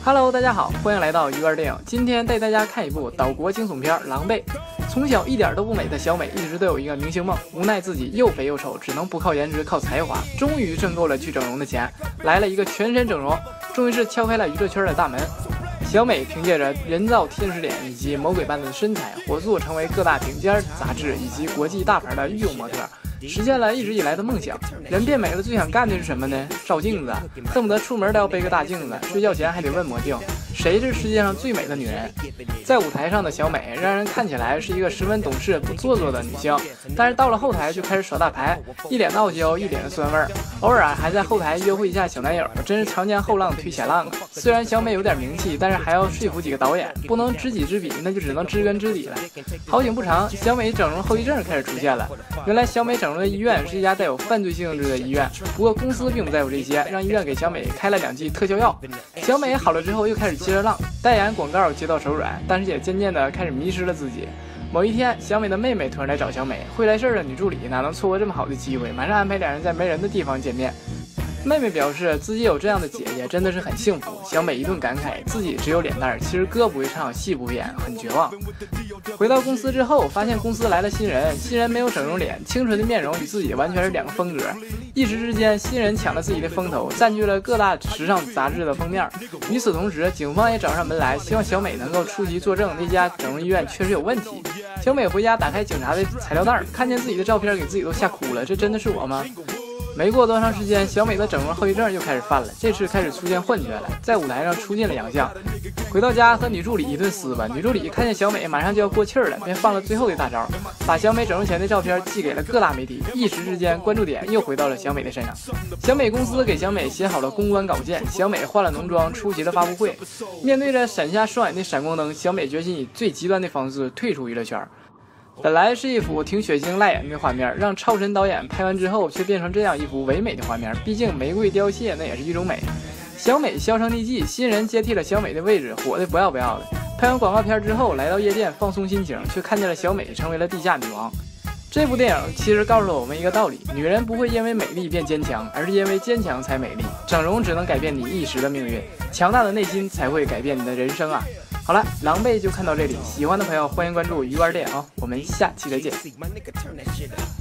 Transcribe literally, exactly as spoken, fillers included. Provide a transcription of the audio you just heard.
Hello， 大家好，欢迎来到鱼儿电影。今天带大家看一部岛国惊悚片《狼狈》。从小一点都不美的小美，一直都有一个明星梦，无奈自己又肥又丑，只能不靠颜值，靠才华。终于挣够了去整容的钱，来了一个全身整容，终于是敲开了娱乐圈的大门。小美凭借着人造天使脸以及魔鬼般的身材，火速成为各大顶尖杂志以及国际大牌的御用模特，实现了一直以来的梦想。人变美了，最想干的是什么呢？照镜子，恨不得出门都要背个大镜子，睡觉前还得问魔镜，谁是世界上最美的女人？在舞台上的小美让人看起来是一个十分懂事不做作的女性，但是到了后台就开始耍大牌，一脸的傲娇，一脸的酸味儿，偶尔还在后台约会一下小男友，真是长江后浪推前浪啊！虽然小美有点名气，但是还要说服几个导演，不能知己知彼，那就只能知根知底了。好景不长，小美整容后遗症开始出现了。原来小美整容的医院是一家带有犯罪性质的医院，不过公司并不在乎这些，让医院给小美开了两剂特效药。小美好了之后又开始接着浪，代言广告接到手软，但是也渐渐的开始迷失了自己。某一天，小美的妹妹突然来找小美，会来事的女助理哪能错过这么好的机会，马上安排两人在没人的地方见面。妹妹表示自己有这样的姐姐真的是很幸福。小美一顿感慨，自己只有脸蛋，其实歌不会唱，戏不会演，很绝望。回到公司之后，发现公司来了新人，新人没有整容脸，清纯的面容与自己完全是两个风格。一时之间，新人抢了自己的风头，占据了各大时尚杂志的封面。与此同时，警方也找上门来，希望小美能够出席作证，那家整容医院确实有问题。小美回家打开警察的材料袋，看见自己的照片，给自己都吓哭了，这真的是我吗？没过多长时间，小美的整容后遗症又开始犯了，这次开始出现幻觉了，在舞台上出尽了洋相。回到家和女助理一顿撕吧，女助理看见小美马上就要过气儿了，便放了最后的大招，把小美整容前的照片寄给了各大媒体，一时之间关注点又回到了小美的身上。小美公司给小美写好了公关稿件，小美化了浓妆出席了发布会。面对着闪瞎双眼的闪光灯，小美决心以最极端的方式退出娱乐圈。本来是一幅挺血腥辣眼的画面，让超神导演拍完之后却变成这样一幅唯美的画面，毕竟玫瑰凋谢那也是一种美。小美销声匿迹，新人接替了小美的位置，火得不要不要的。拍完广告片之后，来到夜店放松心情，却看见了小美成为了地下女王。这部电影其实告诉了我们一个道理，女人不会因为美丽变坚强，而是因为坚强才美丽。整容只能改变你一时的命运，强大的内心才会改变你的人生啊！好了，狼狈就看到这里，喜欢的朋友欢迎关注鱼丸电影哦，我们下期再见。